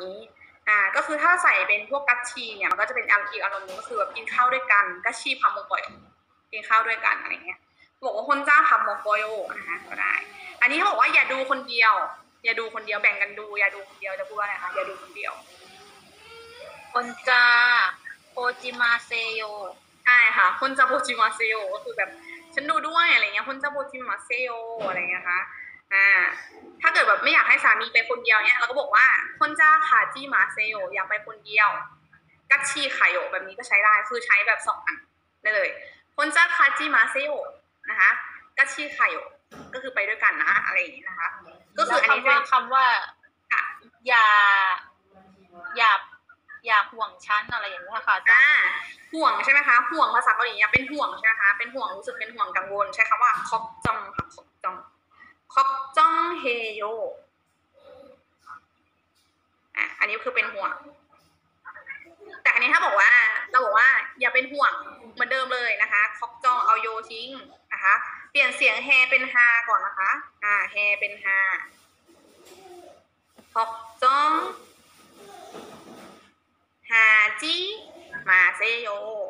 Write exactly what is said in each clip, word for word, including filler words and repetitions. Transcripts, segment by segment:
นี้อ่าก็คือถ้าใส่เป็นพวกกัชชีเนี่ยมันก็จะเป็นอีกอารมณ์นึงก็คือแบบกินข้าวด้วยกันกัชชีพัมโมโกโยกินข้าวด้วยกันอะไรเงี้ยบอกว่าคนจ้าพัมโมโกโยนะคะก็ได้อันนี้เขาบอกว่าอย่าดูคนเดียวอย่าดูคนเดียวแบ่งกันดูอย่าดูคนเดียวจะพูดว่าอะไรคะอย่าดูคนเดียวคนจาโปจิมาเซโยใช่ค่ะคนจาโปจิมาเซโยก็คือแบบฉันดูด้วยอะไรเงี้ยคนจาโปจิมาเซโยอะไรเงี้ยค่ะอ่าถ้าเกิดแบบไม่อยากให้สามีไปคนเดียวเนี่ยเราก็บอกว่าคนจาขาจิมาเซโยอยากไปคนเดียวกัชชีไคโยแบบนี้ก็ใช้ได้คือใช้แบบสองอันได้เลยคนจาขาจิมาเซโยนะคะกัชชีไคโยก็คือไปด้วยกันนะอะไรอย่างนี้นะคะก็คืออันนี้เป็นคำว่าอย่าอย่าอย่าห่วงฉันอะไรอย่างนี้ค่ะอ่าห่วงใช่ไหมคะห่วงภาษาเกาหลีเนี่ยเป็นห่วงใช่ไหมคะเป็นห่วงรู้สึกเป็นห่วงกังวลใช้คำว่าคอกจองค่ะคอกจองคอกจองเฮโยอ่ะอันนี้คือเป็นห่วงแต่อันนี้ถ้าบอกว่าเราบอกว่าอย่าเป็นห่วงเหมือนเดิมเลยนะคะคอกจองเอาโยทิ้งนะคะเปลี่ยนเสียงแฮเป็นฮาก่อนนะคะอ่าแฮเป็นฮาคอกจองฮาจิมาเซโย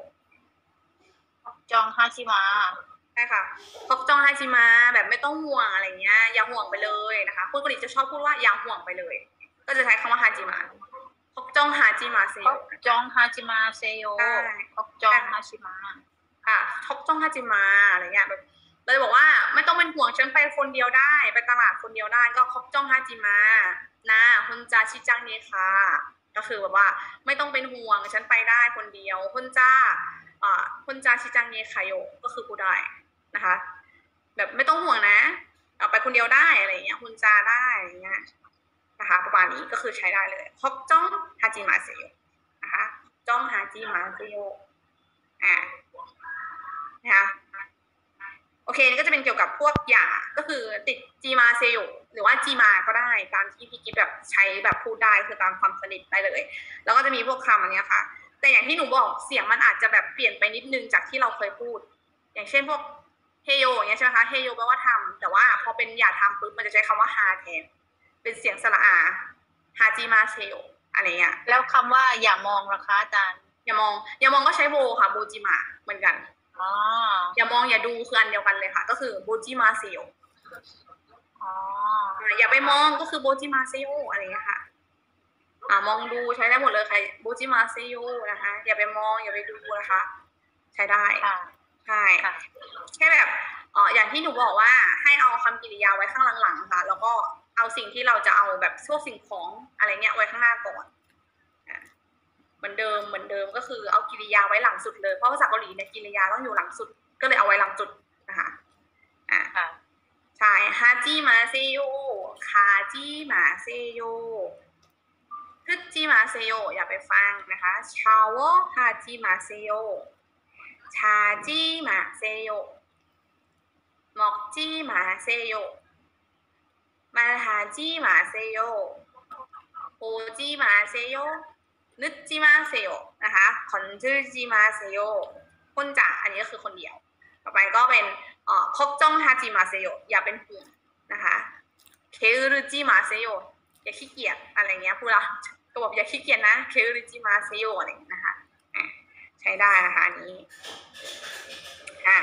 จองฮาชิมาใช่ค่ะคอกจองฮาจิมาแบบไม่ต้องห่วงอะไรเงี้ยอย่าห่วงไปเลยนะคะคนเกาหลีจะชอบพูดว่าอย่าห่วงไปเลยก็จะใช้คำว่าฮาจิมาคอกจองฮาจิมาเซโยจองฮาจิมาเซโยคอกจองฮาจิมาค่ะคอกจองฮาจิมาอะไรเงี้ยแบบเราจะบอกว่าไม่ต้องเป็นห่วงฉันไปคนเดียวได้ไปตลาดคนเดียวได้ก็คอกจองฮาจิมานะคุณจาชิจังเนค่ะก็คือแบบว่าไม่ต้องเป็นห่วงฉันไปได้คนเดียวคุณจ้าอ่าคุณจาชิจังเนคายโยก็คือพูดได้นะคะแบบไม่ต้องห่วงนะเอาไปคนเดียวได้อะไรเงี้ยคุณจาได้อย่างเงี้ยนะคะประมาณนี้ก็คือใช้ได้เลยฮอกจ้องฮาจิมาเซโยนะคะจ้องฮาจิมาเซโยอ่านะคะโอเคนี่ก็จะเป็นเกี่ยวกับพวกหย่าก็คือติดจีมาเซโยหรือว่าจีมาก็ได้ตามที่พี่กิ๊บแบบใช้แบบพูดได้คือตามความสนิทได้เลยแล้วก็จะมีพวกคำอันนี้ค่ะแต่อย่างที่หนูบอกเสียงมันอาจจะแบบเปลี่ยนไปนิดนึงจากที่เราเคยพูดอย่างเช่นพวกเฮโยอย่างเงี้ยใช่ไหมคะเฮโยแปลว่าทำแต่ว่าพอเป็นอย่าทำปุ๊บมันจะใช้คำว่าฮาแทนเป็นเสียงสระอาฮาจิมาเซโยอะไรเงี้ยแล้วคำว่าอย่ามองล่ะคะอาจารย์อย่ามองอย่ามองก็ใช้โบค่ะโบจิมาเหมือนกันอ๋ออย่ามองอย่าดูคืออันเดียวกันเลยค่ะก็คือโบจิมาเซโยอ๋ออย่าไปมองก็คือโบจิมาเซโยอะไรเงี้ยค่ะอ่ามองดูใช้ได้หมดเลยค่ะโบจิมาเซโยนะคะอย่าไปมองอย่าไปดูนะคะใช้ได้ใช่แค่แบบอ๋ออย่างที่หนูบอกว่าให้เอาคำกริยาไว้ข้างหลังๆค่ะแล้วก็เอาสิ่งที่เราจะเอาแบบพวกสิ่งของอะไรเงี้ยไว้ข้างหน้าก่อนเหมือนเดิมเหมือนเดิมก็คือเอากริยาไว้หลังสุดเลยเพราะภาษาเกาหลีเนี่ยกริยาต้องอยู่หลังสุดก็เลยเอาไว้หลังสุดนะคะอ่าใช่ฮาจิมาเซโยคาจิมาเซโยฮึจิมาเซโยอย่าไปฟังนะคะชาวฮาจิมาเซโยชาจิมาเซโยมอกจิมาเซโยมาฮาจิมาเซโยโอจิมาเซโยนึกจิมาเซโยนะคะคอนจูจิมาเซโยคนจ่าอันนี้ก็คือคนเดียวต่อไปก็เป็นเอ่อคอกจ้องฮาจิมาเซโยอย่าเป็นห่วงนะคะเคอุรุจิมาเซโยอย่าขี้เกียจอะไรเงี้ยพูดละก็บอกอย่าขี้เกียจนะเคอุรุจิมาเซโยอะไรนะคะใช้ได้นะคะอันนี้อ่ะ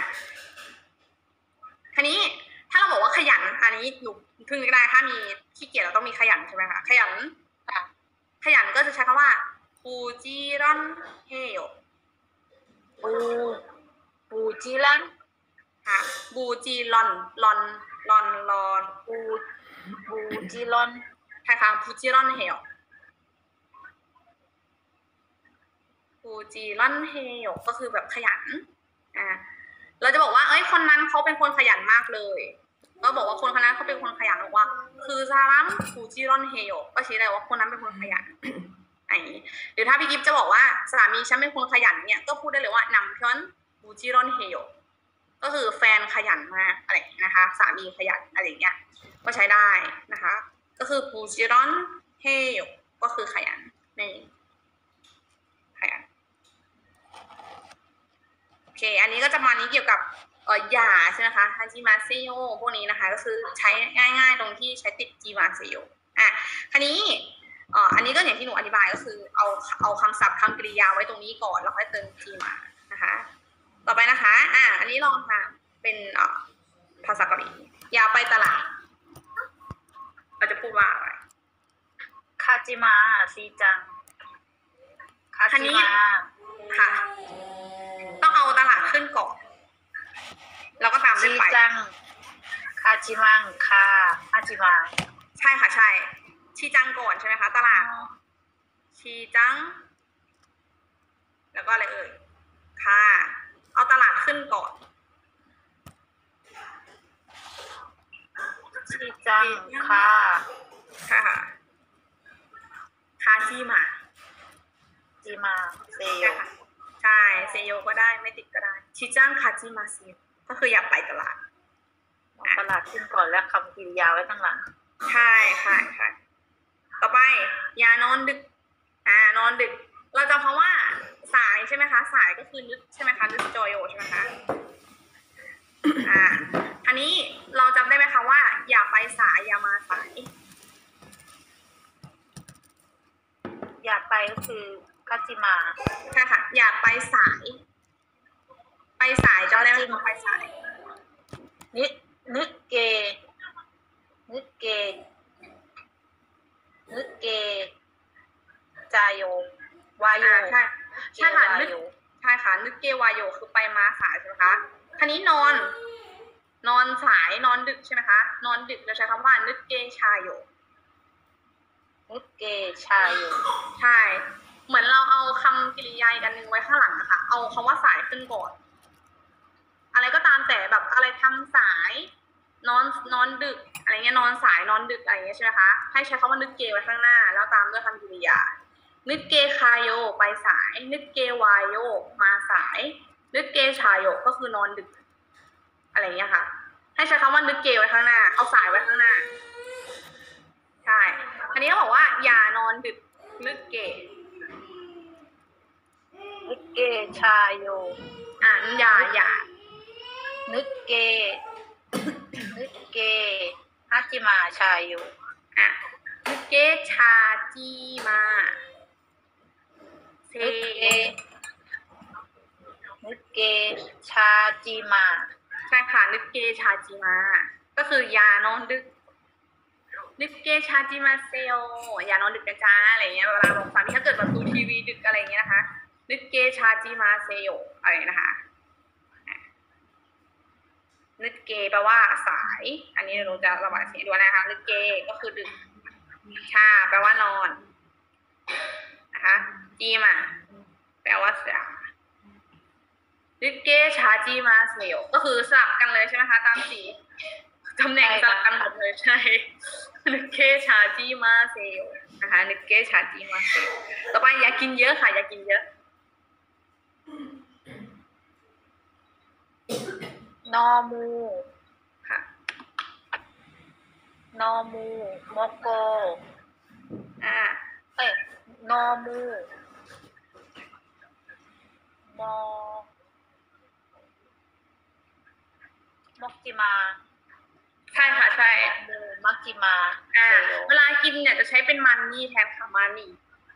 ทีนี้ถ้าเราบอกว่าขยันอันนี้หนูพึ่งก็ได้ถ้ามีขี้เกียจเราต้องมีขยันใช่ไหมคะขยันขยันก็จะใช้คำว่าบูจิรันเฮโยบูบูจิรันค่ะบูจิลอนลอนลอนลอนบูบูจิลอนใช่ค่ะบูจิรอนเฮโยบูจิรอนเฮโยก็คือแบบขยันอ่าเราจะบอกว่าเอ้ยคนนั้นเขาเป็นคนขยันมากเลยก็บอกว่าคนคนนั้นเขาเป็นคนขยันบอกว่าคือซารัมบูจิรอนเฮโยก็ชี้ได้ว่าคนนั้นเป็นคนขยันไอ้หรือถ้าพี่กิฟจะบอกว่าสามีฉันเป็นคนขยันเนี่ยก็พูดได้เลยว่านำฉันบูจิรอนเฮโยก็คือแฟนขยันมากอะไรนะคะสามีขยันอะไรเงี้ยก็ใช้ได้นะคะก็คือบูจิรอนเฮโยก็คือขยันนี่ขยันโอเคอันนี้ก็จะมานี้เกี่ยวกับเอ่อหย่าใช่ไหมคะฮาจิมาเซโยพวกนี้นะคะก็คือใช้ง่ายๆตรงที่ใช้ติดจิมาเซโยอ่ะคราวนี้อ่าอันนี้ก็อย่างที่หนูอธิบายก็คือเอาเอาคำศัพท์คำกริยาไว้ตรงนี้ก่อนแล้วค่อยเติมทีมานะคะต่อไปนะคะอ่าอันนี้ลองค่ะเป็นอ่าภาษาเกาหลีอย่าไปตลาดเราจะพูดว่าอะไรคาจิมาซีจังคาจิมาค่ะต้องเอาตลาดขึ้นก่อนแล้วก็ตามด้ซีวยไปจังคาจิมังคาคาจิมาใช่ค่ะใช่ชีจังก่อนใช่ไหมคะตลาดชีจังแล้วก็อะไรเอ่ยค่ะเอาตลาดขึ้นก่อนซีจังคาค่ะคาจีมาจิมาเซโยใช่ค่ะใช่เซโยก็ได้ไม่ติดก็ได้ชีจังคาจิมาเซโยก็คืออย่าไปตลาดเอาตลาดขึ้นก่อนแล้วคำกริยาไว้ข้างหลังใช่ค่ะใช่ต่อไปอย่านอนดึกอ่านอนดึก เราจะเพราะว่าสายใช่ไหมคะสายก็คือนึกใช่ไหมคะนึกจอยโยใช่ไหมคะอ่าทีนี้เราจำได้ไหมคะว่า อย่าไปสายอย่ามาสายอย่าไปก็คือคาจิมาใช่ค่ะ อย่าไปสาย ไปสายจำได้ไหมคะไปสายนินึกเก นึกเก นึกเก จายโย วายโยอ่าใช่ใช่ค่ะนึกเกวาโยใช่ค่ะนึกเกวายโยคือไปมาสายใช่ไหมคะทีนี้นอน นอนสายนอนดึกใช่ไหมคะนอนดึกเราใช้คำว่านึกเกชายโยนึกเกชายโยใช่ เหมือนเราเอาคำกริยาอีกอันหนึ่งไว้ข้างหลังอะค่ะ เอาคำว่าสายขึ้นก่อน อะไรก็ตามแต่แบบอะไรทำสาย นอนนอนดึก อะไรเงี้ยนอนสายนอนดึกอะไรเงี้ยใช่ไหมคะ ให้ใช้คำว่านึกเกไว้ข้างหน้า แล้วตามด้วยคำกริยา นึกเกคายโยไปสาย นึกเกวายโยมาสาย นึกเกชายโยก็คือนอนดึก อะไรเงี้ยค่ะ ให้ใช้คำว่านึกเกไว้ข้างหน้า เอาสายไว้ข้างหน้า ใช่ อันนี้เขาบอกว่าอย่านอนดึก นึกเกนึกเกชายโยอ่าอย่าอย่านึกเก นึกเกฮาจิมาชายโยอ่ะนึกเกชาจีมาเซนึกเก นึกเกชาจิมาใช่ค่ะนึกเกชาจีมา ก็คืออย่านอนดึก นึกเกชาจิมาเซโยอย่านอนดึกนะจ๊ะอะไรเงี้ยเวลาบอกสามีถ้าเกิดแบบดูทีวีดึกอะไรเงี้ยนะคะ นึกเกชาจิมาเซโยอะไรนะคะนึกเกแปลว่าสาย อันนี้เราจะระบายเสียงดูนะคะนึกเกก็คือดึกชาแปลว่านอนนะคะจีมาแปลว่าสายนึกเกชาจิมาเซโยก็คือสลับกันเลยใช่ไหมคะตามสีตำแหน่งสลับกันหมดเลยใช่นึกเกชาจิมาเซโยนะคะนึกเกชาจิมาเซโยต่อไปอย่ากินเยอะค่ะอย่ากินเยอะนอมูค่ะนอมูมอกโกอ่าเอ้ยนอมูมอมอกจิมาใช่ค่ะใช่มูมักจิมาอ่าเซโยเวลากินเนี่ยจะใช้เป็นมันนี่แทนค่ะมันนี่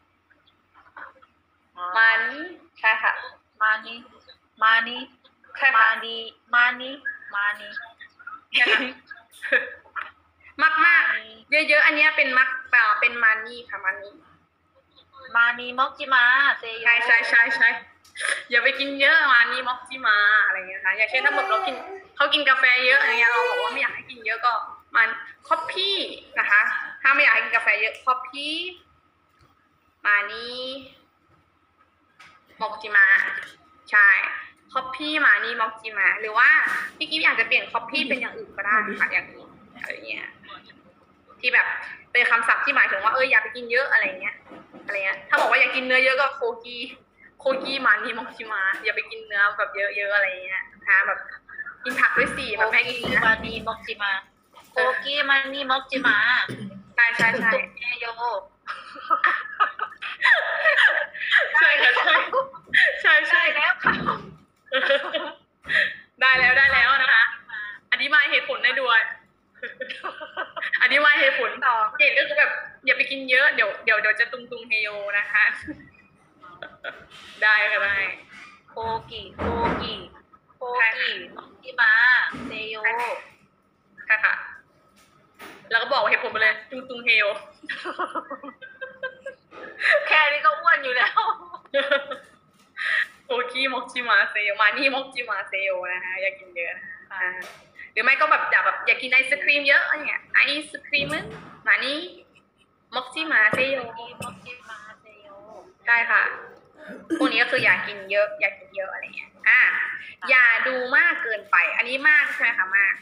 มันใช่ค่ะมานีมานีใช่มาค่ะนีมานีมานีใช่ค่ะมากมากๆเยอะๆอันเนี้ยเป็นมักเปล่าเป็นมันนี่ค่ะมันนี่มานีมอกจิมาเซโยใช่ใช่ใช่ใช่อย่าไปกินเยอะมันนี่ม็อกจิมาอะไรเงี้ยค่ะอย่างเช่นถ้าแบบเรากินเขากินกาแฟเยอะอะไรเงี้ยเราบอกว่าไม่อยากให้กินเยอะก็มันคอฟฟี่นะคะ ถ้าไม่อยากให้กินกาแฟเยอะคอฟฟี่มานี่ม็อกจิมาใช่คอฟฟี่มานี่ม็อกจิมาหรือว่าพี่กิ๊ฟอยากจะเปลี่ยนคอฟฟี่เป็นอย่างอื่นก็ได้ค่ะอย่างนี้อะไรเงี้ยที่แบบเป็นคำศัพท์ที่หมายถึงว่าเอออย่าไปกินเยอะอะไรเงี้ยอะไรเงี้ยถ้าบอกว่าอยากกินเนื้อเยอะก็โคกีโคกีมานี่ม็อกจิมาอย่าไปกินเนื้อแบบเยอะๆอะไรเงี้ยนะคะแบบกินผักด้วยสิแบบไม่กินเนื้อมานีมอกจิมาโคกี้มานีมอกจิมาใช่ใช่ใช่เซโยใช่ค่ะใช่ใช่ใช่ได้แล้วค่ะได้แล้วได้แล้วนะคะอธิบายเหตุผลได้ด้วยอธิบายเหตุผลต่อเห็นก็คือแบบอย่าไปกินเยอะเดี๋ยวเดี๋ยวเดี๋ยวจะตุงตุงเฮโยนะคะ ได้ก็ได้โคกิโคกิโคกิที่มาเซโยค่ะค่ะแล้วก็บอกเหตุผลไปเลยตุงตุงเฮโยแค่นี้ก็อ้วนอยู่แล้วโอคีมอกจิมาเซโยมานี่มอกจิมาเซโยนะคะอย่ากินเยอะนะคะหรือไม่ก็แบบอยากแบบอยากกินไอศครีมเยอะอะไรเงี้ยไอศครีมมานี่มอกจิมาเซโยมอกจิมาเซโยใช่ค่ะพวกนี้ก็คืออยากกินเยอะอยากกินเยอะอะไรเงี้ยอ่ะอย่าดูมากเกินไปอันนี้มากใช่ไหมคะมาก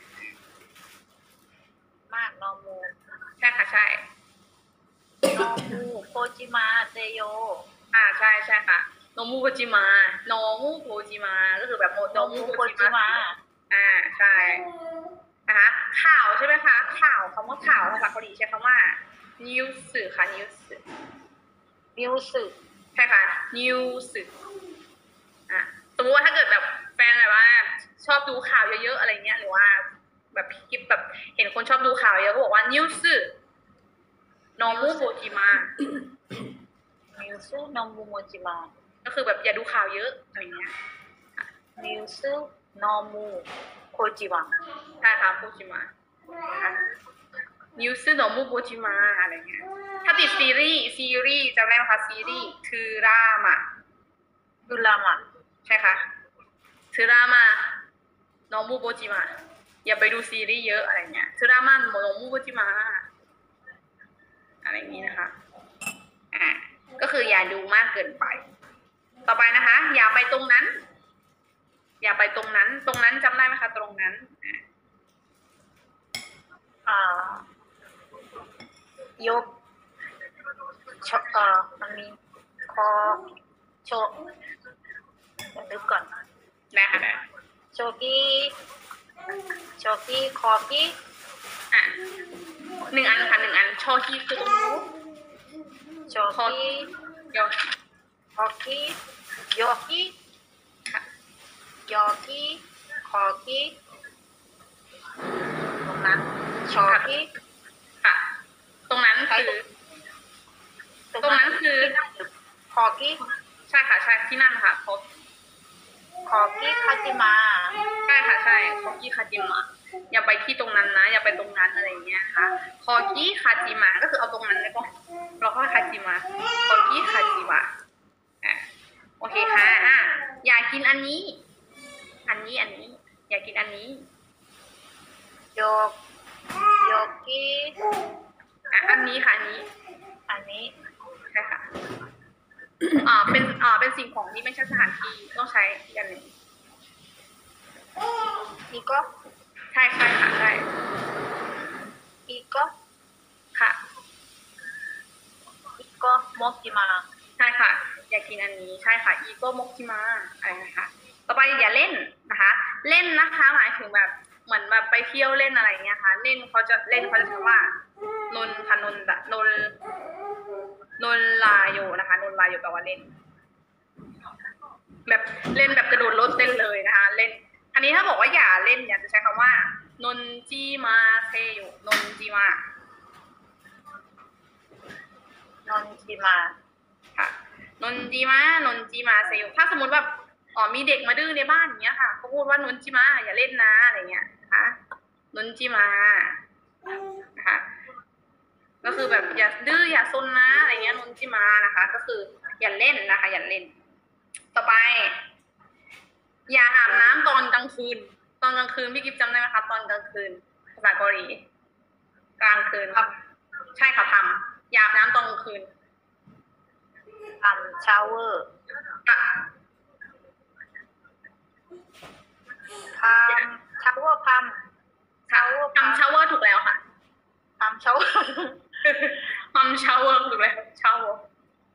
มากนอมูใช่ค่ะใช่นอมูโคจิมาเซโยอ่าใช่ใช่ค่ะโนมูโคจิมาโนมูโคจิมาก็คือแบบโนมูโคจิมาอ่าใช่นะคะข่าวใช่ไหมคะข่าวคำว่าข่าวภาษาเกาหลีใช้คำว่า news ค่ะ news news ใช่ค่ะ news อ่ะสมมติว่าถ้าเกิดแบบแฟนแบบว่าชอบดูข่าวเยอะๆอะไรเงี้ยหรือว่าแบบคลิปแบบเห็นคนชอบดูข่าวเยอะก็บอกว่า news โนมูโคจิมานิวส์นอมูโมจิมาก็คือแบบอย่าดูข่าวเยอะอะไรเงี้ยนิวส์นอมูโคจิมาใช่ค่ะโคจิมานิวส์นอมูโคจิมาอะไรเงี้ยถ้าติดซีรีส์ซีรีส์จำได้ไหมคะซีรีส์คือรามะคือรามะใช่ค่ะคือรามะนอมูโคจิมาอย่าไปดูซีรีส์เยอะอะไรเงี้ยคือรามะนอมูโคจิมาอะไรอย่างนี้นะคะอ่าก็คืออย่าดูมากเกินไปต่อไปนะคะอย่าไปตรงนั้นอย่าไปตรงนั้นตรงนั้นจำได้ไหมคะตรงนั้นอ่ายกชอเอ่อมันมีคอโชเดี๋ยวนึกก่อนได้ค่ะได้โชกี้โชกี้คอกี้อ่ะหนึ่งอันค่ะหนึ่งอันโชกี้คือตรงนู้นโชกี้โยคอกี้โยกี้โยกี้คอกี้ตรงนั้นโชกี้ค่ะตรงนั้นคือตรงนั้นคือคอกี้ใช่ค่ะใช่ที่นั่นค่ะคอคอกี้คาจิมาใช่ค่ะใช่คอกี้คาจิมะอย่าไปที่ตรงนั้นนะอย่าไปตรงนั้นอะไรเงี้ยค่ะคอกี้คาจิมะก็คือเอาตรงนั้นเลยก็เราก็คาจิมะคอกี้คาจิมะอ่ะโอเคค่ะอ่ะอยากกินอันนี้อันนี้อันนี้อยากกินอันนี้โยกโยกี้อ่ะอันนี้ค่ะอันนี้อันนี้ใช่ค่ะอ่าเป็นอ่าเป็นสิ่งของที่ไม่ใช่สถานที่ต้องใช้อีกอันหนึ่งอีกก็ใช่ใช่ค่ะใช่อีกก็ค่ะอีกก็มกจิมาใช่ค่ะอยากกินอันนี้ใช่ค่ะอีโก้มกจิมาอะไรนะคะต่อไปอย่าเล่นนะคะเล่นนะคะหมายถึงแบบเหมือนแบบไปเที่ยวเล่นอะไรเงี้ยค่ะเล่นเขาจะเล่นเขาจะใช้ว่านนค่ะนนดะนนนนลาโยนะคะนนลาโยแปลว่าเล่นแบบเล่นแบบกระโดดรถเต้นเลยนะคะเล่นอันนี้ถ้าบอกว่าอย่าเล่นอยากจะใช้คำว่านนจิมาเซโยนนจิมานนจิมาค่ะนนจิมานนจิมาเซโยถ้าสมมติแบบอ๋อมีเด็กมาดื้อในบ้านอย่างเงี้ยค่ะเขาพูดว่านนจิมาอย่าเล่นนะอะไรเงี้ยนะคะนนจิมานะคะก็คือแบบอย่าดื้ออย่าซนนะอะไรเงี้ยนนจิมานะคะก็คืออย่าเล่นนะคะอย่าเล่นต่อไปอย่าอาบน้ำตอนกลางคืนตอนกลางคืนพี่กิฟจำได้ไหมคะตอนกลางคืนภาษาเกาหลีกลางคืนครับใช่ค่ะทำอย่าอาบน้ำตอนกลางคืนทำชาวเวอร์พัมชาวเวอร์พัมชาวเวอร์พัมชาวเวอร์ถูกแล้วค่ะพัมชาวเวอร์พัมชาวเวอร์ถูกแล้วชาวเวอร์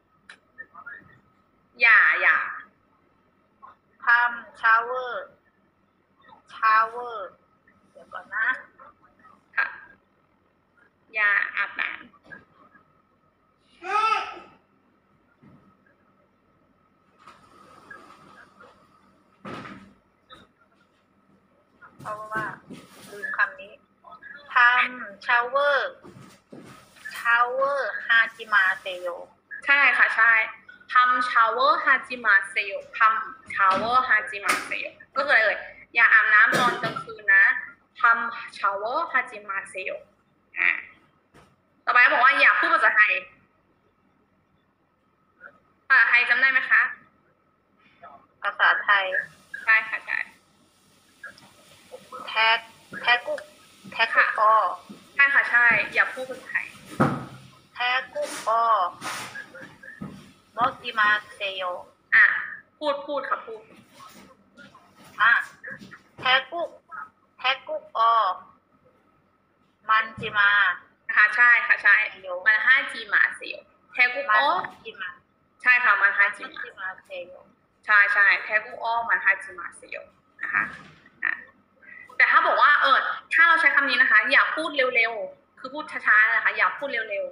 อย่าอย่าพัมชาวเวอร์ชาวเวอร์เดี๋ยวก่อนนะค่ะอย่าอาบน้ำเพราะว่าลืมคำนี้ทำชาวเวอร์ชาเวอร์ฮาจิมาเซโยใช่ค่ะใช่ทำชาวเวอร์ฮาจิมาเซโยทำชาวเวอร์ฮาจิมาเซโยก็คืออะไรเอ่ยอย่าอาบน้ำตอนกลางคืนนะทำชาวเวอร์ฮาจิมาเซโยอ่าต่อไปบอกว่าอย่าพูดภาษาไทยภาษาไทยจำได้ไหมคะภาษาไทยใช่ค่ะใช่แท็กแท็กกุ๊กแท็กกุ๊กก็ใช่ค่ะใช่อย่าพูดภาษาไทยแท็กกุ๊กก็มอจิมาเซโยอ่ะพูดพูดค่ะพูดอ่ะแท็กกุ๊กแท็กกุ๊กก็มันจิมานะคะใช่ค่ะใช่มันห้าจีมาเซโยแท็กกุ๊กโอจิมาใช่ค่ะมันห้าจีมาเซโยใช่ใช่แท็กกุ๊กโอมันห้าจีมาเซโยนะคะแต่ถ้าบอกว่าเออถ้าเราใช้คำนี้นะคะอย่าพูดเร็วๆคือพูดช้าๆนะคะอย่าพูดเร็ว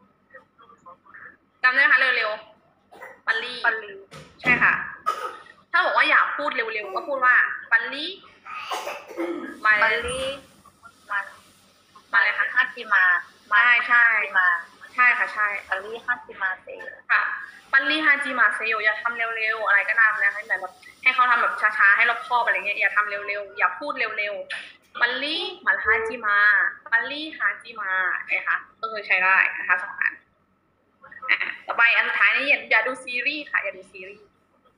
ๆจำได้ไหมคะเร็วๆปัลลี่ปัลลี่ใช่ค่ะถ้าบอกว่าอย่าพูดเร็วๆก็พูดว่าปัลลี่ปัลลี่มันมาเลยค่ะฮัจิมาใช่ใช่มาใช่ค่ะใช่ปัลลี่ฮัจิมาเซโยค่ะปัลลี่ฮาจิมาเซโยอย่าทำเร็วๆอะไรก็ตามนะให้แบบให้เขาทำแบบช้าๆให้รอบคอบอะไรเงี้ยอย่าทำเร็วๆอย่าพูดเร็วๆปัลลี่มันฮาจิมาปัลลี่ฮาจิมานะคะก็คือใช้ได้นะคะสองอันต่อไปอันสุดท้ายนี่อย่าดูซีรีส์ค่ะอย่าดูซีรีส์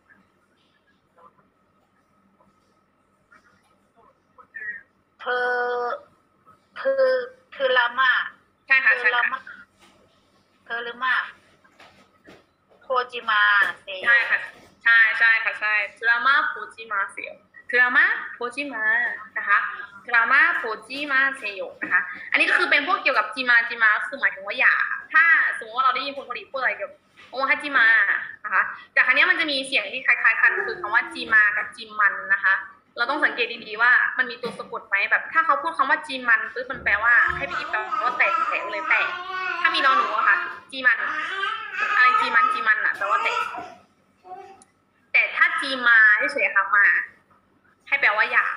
เธอเธอเธอละมาใช่ค่ะใช่ค่ะเธอละมาโคจิมาเซโยใช่ค่ะใช่ใช่ค่ะใช่ดราม่าโคจิมาเซโยดราม่าโคจิมานะคะดราม่าโคจิมาเซโยนะคะอันนี้ก็คือเป็นพวกเกี่ยวกับจิมาจิมาคือหมายถึงว่าอย่าถ้าสมมติว่าเราได้ยินคนเกาหลีพูดอะไรเกี่ยวกับโอฮาจิมานะคะแต่ครั้งนี้มันจะมีเสียงที่คล้ายๆกันคือคำว่าจิมากับจิมันนะคะเราต้องสังเกตดีๆว่ามันมีตัวสะกดไหมแบบถ้าเขาพูดคำว่าจิมันปุ๊บมันแปลว่าให้ไปหยิบแปลว่าแตกแตกเลยแตกถ้ามีนอนหนูอะค่ะจิมันอะไรจีมันจีมันอะแปลว่าแตกแต่ถ้าจีมาเฉยๆค่ะมาให้แปลว่าอย่า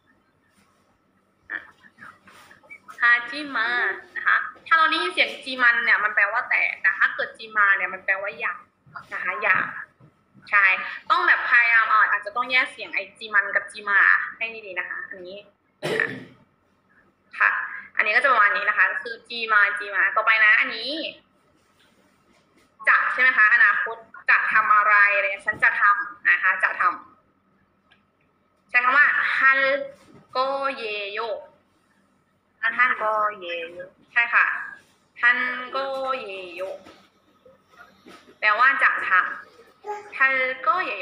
ฮาจิมานะคะถ้าเราได้ยินเสียงจีมันเนี่ยมันแปลว่าแตกแต่ถ้าเกิดจีมาเนี่ยมันแปลว่าอย่านะคะอย่าใช่ต้องแบบพยายามอ่ะอาจจะต้องแยกเสียงไอจีมันกับจีมาให้ดีๆนะคะอันนี้ค่ะอันนี้ก็จะประมาณนี้นะคะคือจีมาจีมาต่อไปนะอันนี้จะใช่ไหมคะอนาคตจะทำอะไรอะไรฉันจะทำนะคะจะทำใช้คำว่าฮันโกเยโยฮันโกเยโยใช่ค่ะฮันโกเยโยแปลว่าจะทำฮันโกเยโย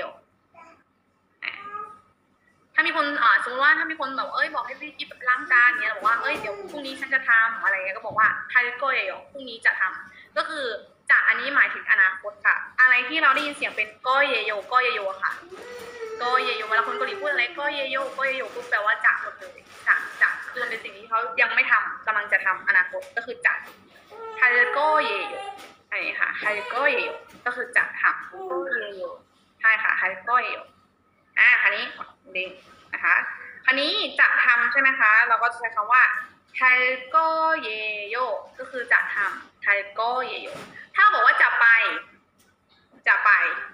ถ้ามีคนอ่าสมมติว่าถ้ามีคนแบบเอ้ยบอกให้พี่กิ๊บล้างจานเนี้ยบอกว่าเอ้ยเดี๋ยวพรุ่งนี้ฉันจะทำอะไรเงี้ยก็บอกว่าฮันโกเยโยพรุ่งนี้จะทำก็คือจากอันนี้หมายถึงอนาคตค่ะอะไรที่เราได้ยินเสียงเป็นก้อยเยโยก้อยเยโยค่ะก้อยเยโยเวลาคนเกาหลีพูดอะไรก้อยเยโยก้อยเยโยปุ๊บแปลว่าจะหมดเลยจะจะคือมันเป็นสิ่งที่เขายังไม่ทำกำลังจะทำอนาคตก็คือจะฮาร์โกเยโยอันนี้ค่ะฮาร์โกเยโยก็คือจะทำใช่ค่ะฮาร์โกเยโยอ่าคันนี้ดีนะคะคันนี้จะทำใช่ไหมคะเราก็จะใช้คำว่าฮาร์โกเยโยก็คือจะทำฮาร์โกเยโยถ้าบอกว่าจะไปจะไป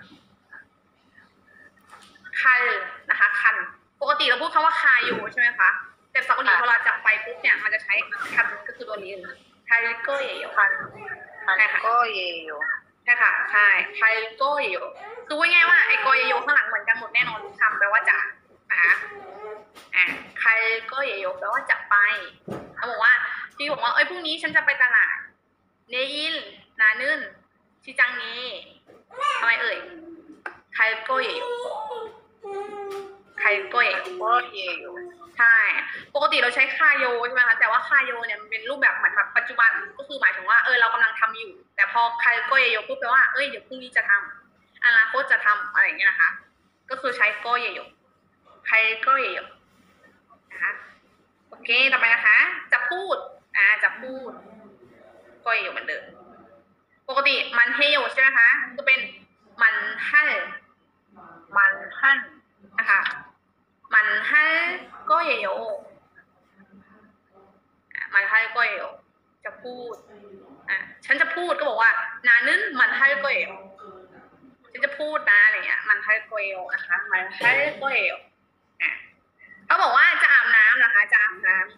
คันนะคะคันปกติเราพูดคำว่าคาอยู่ใช่ไหมคะแต่ภาษาเกาหลีพอเราจะไปปุ๊บเนี่ยมันจะใช้คันก็คือตัวนี้ไทโกเยโยคันไทโกเยโยใช่ค่ะใช่ไทโกเยโยคือว่าง่ายว่าไอโกเยโยข้างหลังเหมือนกันหมดแน่นอนทุกคำแปลว่าจะนะคะอ่าไทโกเยโยแปลว่าจะไปเขาบอกว่าพี่บอกว่าเอ้ยพรุ่งนี้ฉันจะไปตลาดเนยินนานึนชิจังนี้ทำไมเอ่ยไคโกเยโยไคโกเยโยใช่ปกติเราใช้คาโยใช่ไหมคะแต่ว่าคาโยเนี่ยมันเป็นรูปแบบเหมือนแบบปัจจุบันก็คือหมายถึงว่าเออเรากำลังทำอยู่แต่พอไคโกเยโยปุ๊บแปลว่าเอ้ยเดี๋ยวพรุ่งนี้จะทำอนาคตจะทำอะไรอย่างเงี้ยนะคะก็คือใช้โกเยโยไคโกเยโยนะคะโอเคต่อไปนะคะจะพูดอ่าจะพูดโกเยโยเหมือนเดิมปกติมันเฮโยใช่ไหมคะก็เป็นมันฮั่นมันฮั่นนะคะมันฮั่นก็เยโยมันฮั่นก็เยโยจะพูดอ่ะฉันฉันจะพูดก็บอกว่านานึนมันให้ก๋วยฉันจะพูดนะอะไรเงี้ยมันให้ก๋วยนะคะมันให้ก๋วยอ่ะเขาบอกว่าจะอาบน้ำนะคะจะอาบน้ำ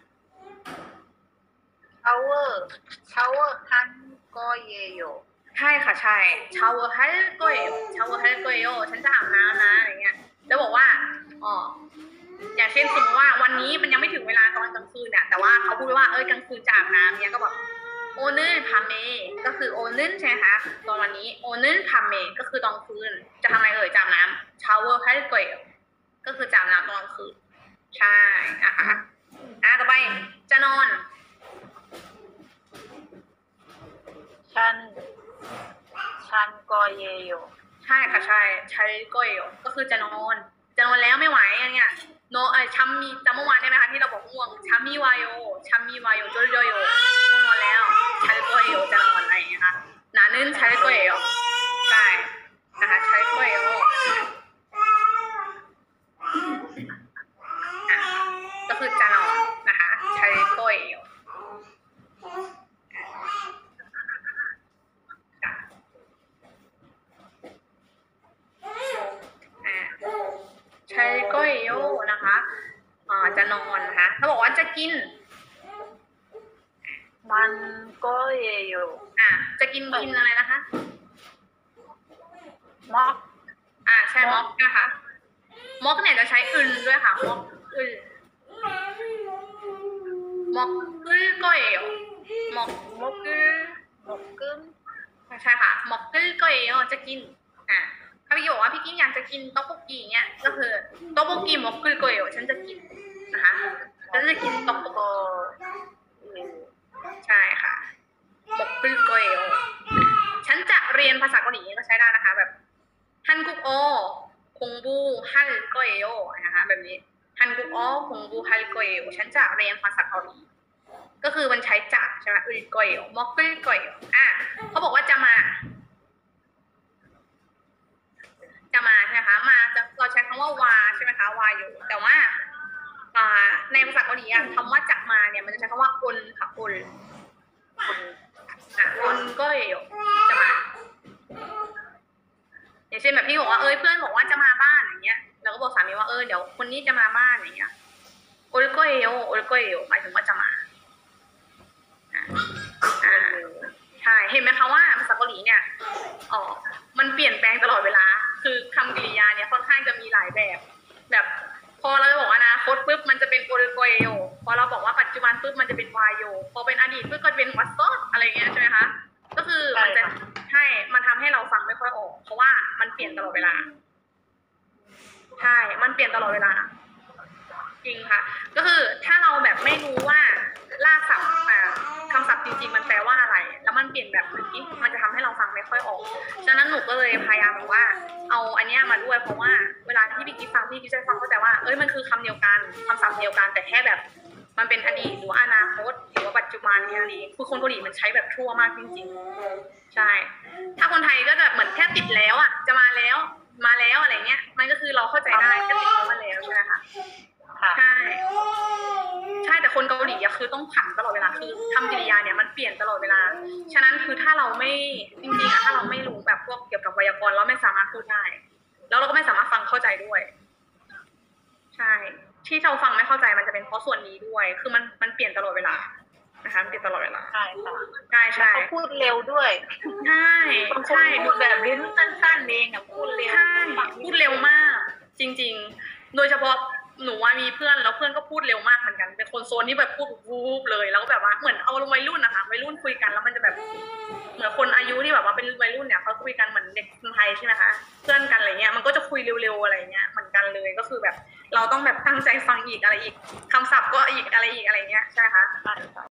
shower shower 한 거예요 ใช่ค่ะใช่ชาวเวอร์ให้ก๋วยชาวเวอร์ให้ก๋วยฉันจะอาบน้ำนะอะไรเงี้ยแล้วบอกว่าอ๋ออย่างเช่นสมมติว่าวันนี้มันยังไม่ถึงเวลาตอนกลางคืนเนี่ยแต่ว่าเขาพูดว่าเอ้ยกลางคืนจะอาบน้ำเนี่ยก็บอกโอนึนพาเมก็คือโอนึนใช่ไหมคะตอนวันนี้โอนึนพาเมก็คือตอนคืนจะทำอะไรเอ่ยจะอาบน้ำชาวเวอร์ให้ก๋วยก็คือจะอาบน้ำตอนกลางคืนใช่นะคะอ่ะต่อไปจะนอนฉันฉันก็เยโยใช่ค่ะใช่ใช้ก๋วยก็คือจะนอนจะนอนแล้วไม่ไหวอะไรเงี้ยโนเออชัมมีจำเมื่อวานได้ไหมคะที่เราบอกง่วงชัมมีวายโยชัมมีวายโยโจโจโยง่วงนอนแล้วใช้ก๋วยจะนอนอะไรอย่างเงี้ยค่ะนานึนใช้ก๋วยใช่นะคะใช้ก๋วยก็คือจะนอนนะคะใช้ก๋วยใช้ก๋วยโยนะคะอ่าจะนอนนะคะเขาบอกว่าจะกินมันก็เยโยอ่ะจะกินกินอะไรนะคะม็อกอ่าใช่ม็อกนะคะม็อกเนี่ยจะใช้อึนด้วยค่ะม็อกอึนม็อกกึ้ก๋วยม็อกม็อกกึ้ม็อกกึ้นใช่ค่ะม็อกกึ้ก๋วยจะกินอ่ะถ้าพี่บอกว่าพี่กิ๊กอยากจะกินต๊อกโบกีเนี้ยก็คือต๊อกโบกีม็อกกึ้ก๋วยฉันจะกินนะคะฉันจะกินต๊อกโบกีใช่ค่ะม็อกกึ้ก๋วยฉันจะเรียนภาษาเกาหลีก็ใช้ได้นะคะแบบฮันกุกโอคงบูฮันก๋วยนะคะแบบนี้ฮันกุกโอคงบูฮันก๋วยฉันจะเรียนภาษาเกาหลีก็คือมันใช้จะใช่ไหมอึยก๋วยม็อกกึ้ก๋วยอ่ะเขาบอกว่าจะมาจะมาใช่ไหมคะมาเราใช้คำว่าวาใช่ไหมคะวาอยู่แต่ว่าในภาษาเกาหลีคำว่าจะมาเนี่ยมันจะใช้คำว่าอุนค่ะอุนอุนอ่ะอุนก็อยู่จะมาอย่างเช่นแบบพี่บอกว่าเอ้ยเพื่อนบอกว่าจะมาบ้านอย่างเงี้ยเราก็บอกสามีว่าเออเดี๋ยวคนนี้จะมาบ้านอย่างเงี้ยอุลก็อยู่อุลก็อยู่หมายถึงว่าจะมาอ่าใช่เห็นไหมคะว่าภาษาเกาหลีเนี่ยอ๋อมันเปลี่ยนแปลงตลอดเวลาคือคำกริยาเนี่ยค่อนข้างจะมีหลายแบบแบบพอเราบอกว่าอนาคตปุ๊บมันจะเป็นโอริโกเอโยพอเราบอกว่าปัจจุบันปุ๊บมันจะเป็นวายโยพอเป็นอดีตปุ๊บก็จะเป็นวัตโซอะไรเงี้ยใช่ไหมคะก็คือมันจะใช่มันทำให้เราฟังไม่ค่อยออกเพราะว่ามันเปลี่ยนตลอดเวลาใช่มันเปลี่ยนตลอดเวลาจริงค่ะก็คือถ้าเราแบบไม่รู้ว่ารากศัพท์คำศัพท์จริงๆมันแปลว่าอะไรแล้วมันเปลี่ยนแบบนี้มันจะทำให้เราฟังไม่ค่อยออกฉะนั้นหนูก็เลยพยายามแบบว่าเอาอันนี้มาด้วยเพราะว่าเวลาที่พี่กิ๊ฟฟังพี่กิ๊ฟจะฟังเข้าใจว่าเอ้ยมันคือคำเดียวกันคำศัพท์เดียวกันแต่แค่แบบมันเป็นอดีตหรืออนาคตหรือว่าปัจจุบันเนี่ยนี่คือคนเกาหลีมันใช้แบบทั่วมากจริงๆใช่ถ้าคนไทยก็จะเหมือนแค่ติดแล้วอ่ะจะมาแล้วมาแล้วอะไรเงี้ยมันก็คือเราเข้าใจได้แค่ติดแล้วมาแล้วใช่ไหมคะใช่ใช่แต่คนเกาหลีอะคือต้องผันตลอดเวลาคือคำกริยาเนี่ยมันเปลี่ยนตลอดเวลาฉะนั้นคือถ้าเราไม่จริงๆอะถ้าเราไม่รู้แบบพวกเกี่ยวกับไวยากรณ์เราไม่สามารถพูดได้แล้วเราก็ไม่สามารถฟังเข้าใจด้วยใช่ที่เราฟังไม่เข้าใจมันจะเป็นเพราะส่วนนี้ด้วยคือมันมันเปลี่ยนตลอดเวลานะคะมันเปลี่ยนตลอดเวลาใช่ค่ะใช่ใช่เขาพูดเร็วด้วยใช่ใช่พูดแบบลิ้นสั้นๆเองอะพูดเร็วใช่พูดเร็วมากจริงๆโดยเฉพาะหนูว่ามีเพื่อนแล้วเพื่อนก็พูดเร็วมากเหมือนกันเป็นคนโซนที่แบบพูดวูบเลยแล้วก็แบบว่าเหมือนเอาวัยรุ่นนะคะวัยรุ่นคุยกันแล้วมันจะแบบเหมือนคนอายุที่แบบว่าเป็นวัยรุ่นเนี่ยเขาคุยกันเหมือนเด็กคนไทยใช่ไหมคะเพื่อนกันอะไรเงี้ยมันก็จะคุยเร็วๆอะไรเงี้ยเหมือนกันเลยก็คือแบบเราต้องแบบตั้งใจฟังอีกอะไรอีกคำศัพท์ก็อีกอะไรอีกอะไรเงี้ยใช่ไหมคะ